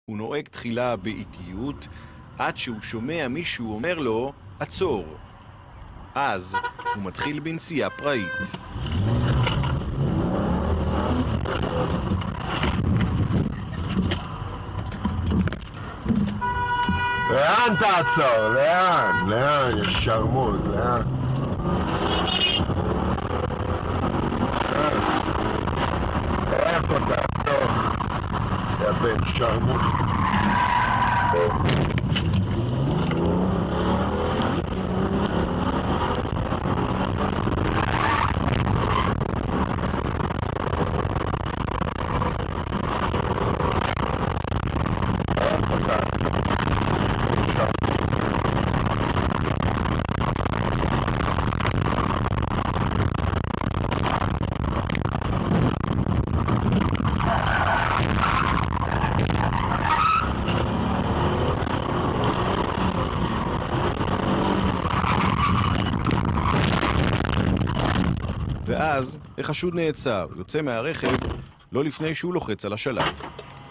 הוא נוהג תחילה באיטיות, עד שהוא שומע מישהו אומר לו, עצור. אז הוא מתחיל בנסיעה פראית. לאן תעצור? לאן? לאן? יש שרמוט, לאן? איפה תעצור? יא בן שרמוט. ואז החשוד נעצר, יוצא מהרכב, לא לפני שהוא לוחץ על השלט.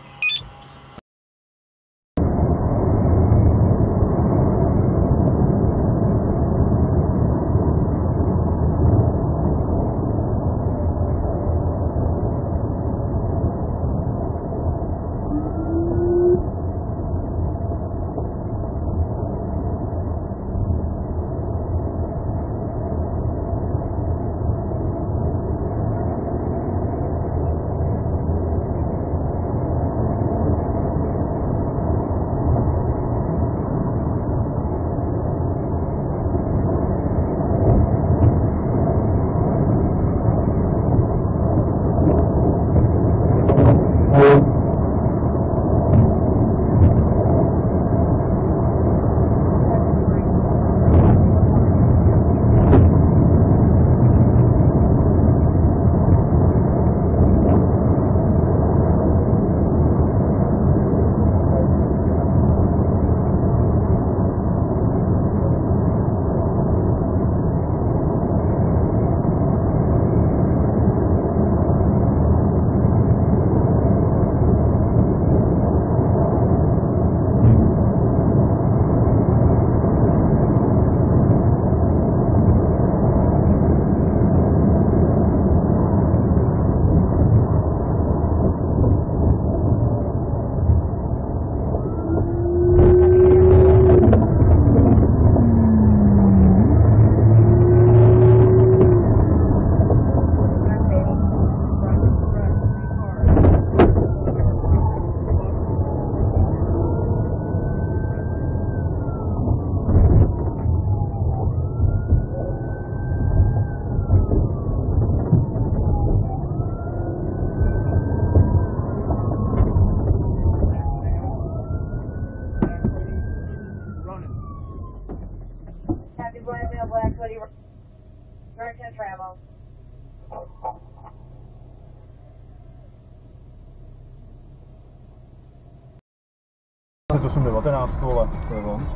To jsem 19, vole. To je on.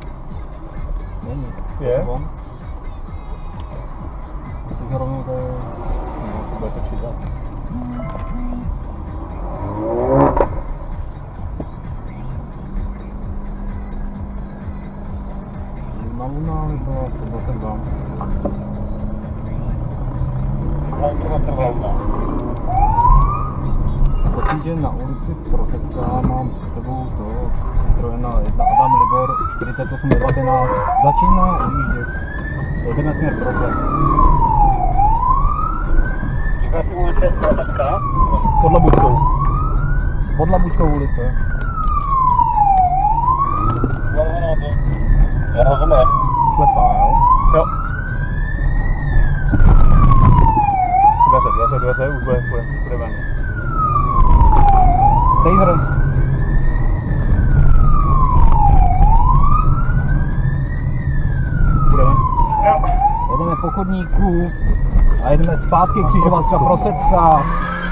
Není. Je? To on. Což rovnou to je... No, se bude točit dál. Luna byla 122. Určitě na ulici Prosecká mám před sebou to Citroena 1 Adam Libor 4819. Začíná ujíždět. Jedeme směr Prosek. Říká si ulice Prosecká? Pod Labuťkou. Pod Labuťkou ulice. Já rozumím. Slepá, jo? Jo. Dveře, už bude ven. Taser. Budeme? Jo. Jedeme po chodníku a jedeme zpátky křižovatka Prosecká.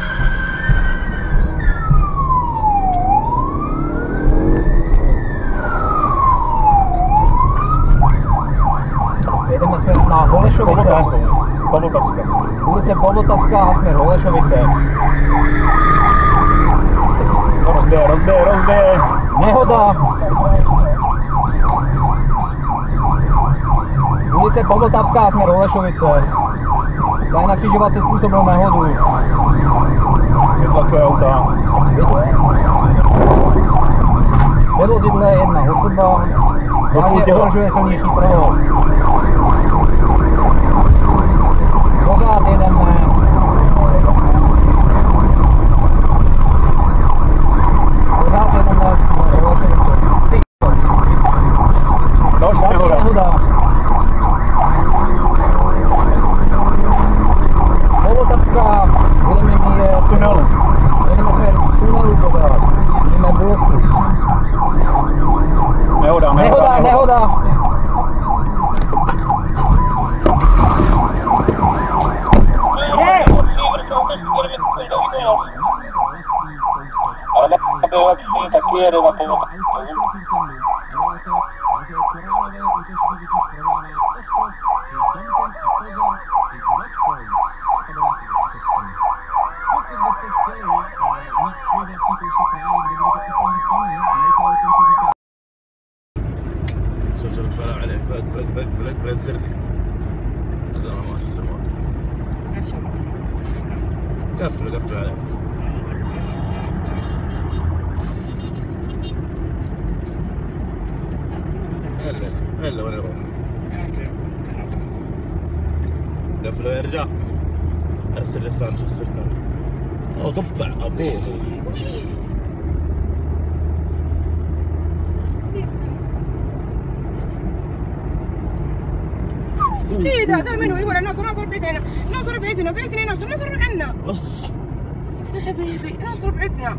Jedeme směr na Holešovice. Pavlotavská. Ulice Pavlotavská, směr Holešovice. Rozběj. Nehoda. Ulice Povltavská, směr Holešovice. Tady na křižovatce způsobil nehodu. Vytlačuje auta. Ve vozidle je jedna osoba. Vážně ohrožuje silnější provoz. Pořád jedeme. Pořád jedeme směr Holešovice. Další Další nehoda. nehoda. Povltavská, budeme mít Tunelu. jedeme směr tunelu pořád. Jdeme bloku. Nehoda, Nehoda, nehoda. Taky jede na pomoc. شوف الفلاح عليك بلك الزرقاء هذا ما شو السماء قفل عليك هلا وين يروح قفل ويرجع ارسل الثاني شو السر الثاني او قبع ابوه ايه ده منو يقول ناصر بيتنا ناصر بيتنا ناصر عنا بص يا حبيبي ناصر بيتنا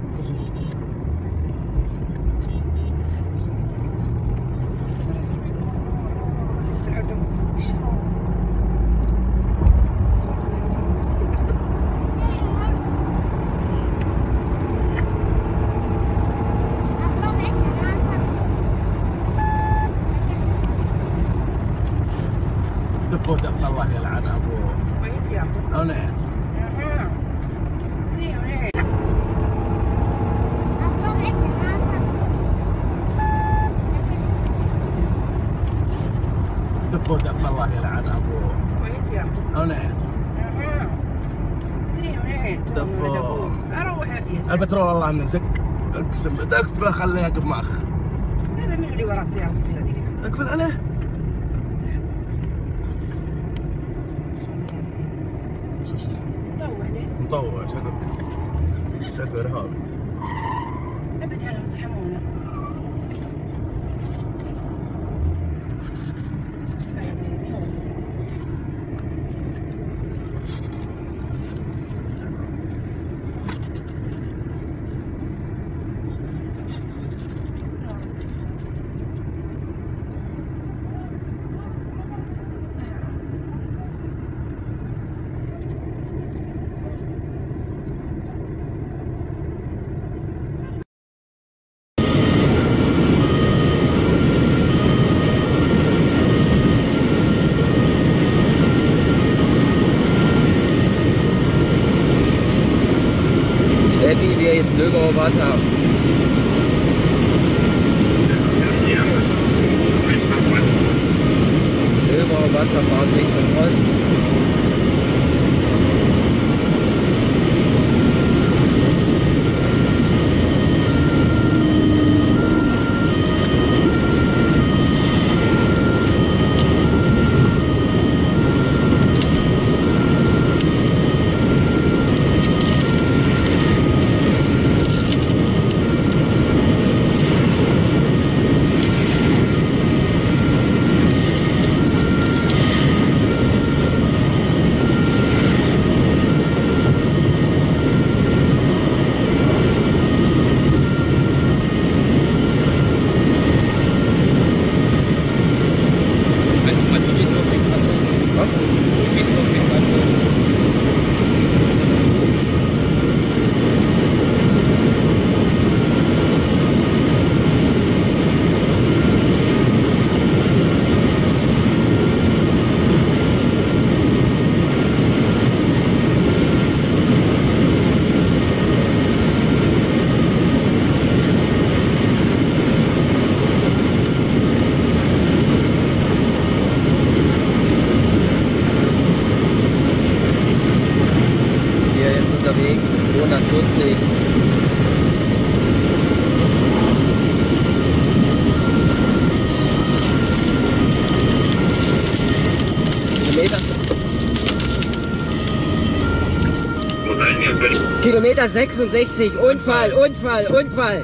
تفوت الله يلعن ابوه ويت يا انا تفوت الله يلعن ابوه ويت يا انا دفو اروح البترول الله انه زق اقسم تكفى خليها قماخ هذا من اللي ورا السيارة الصغيرة دي اقفل عليه طوع ليه مطوع شكله ارهابي ابد هلا مزحمونا Steffi, wir jetzt Lögauer Wasser. Lögauer Wasser fahren Richtung Ost. unterwegs mit 240. Kilometer 66, Unfall, Unfall, Unfall.